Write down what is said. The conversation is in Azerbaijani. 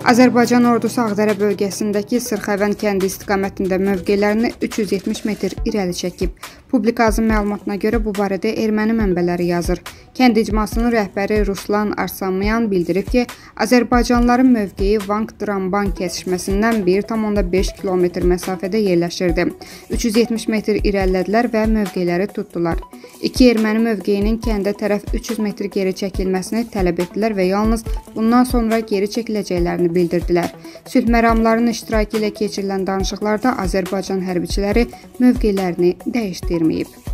Azərbaycan ordusu Ağdərə bölgəsindəki Sırxavənd kəndi istiqamətində mövqelərini 370 metr irəli çəkib. Publikazın məlumatına görə bu barədə erməni mənbələri yazır. Kənd icmasının rəhbəri Ruslan Arsamyan bildirib ki, Azərbaycanlıların mövqeyi Vank-Dramban kəsişməsindən 1,5 km məsafədə yerləşirdi. 370 metr irəlilədilər və mövqeləri tutdular. İki erməni mövqeyinin kəndə tərəf 300 metr geri çəkilməsini tələb etdilər və yalnız bundan sonra geri çəkiləcəklərini bildirdilər. Sülh məramlarının iştirakı ilə keçirilən danışıqlarda Azərbaycan hərbiçiləri mövqelərini dəyişdirməyib.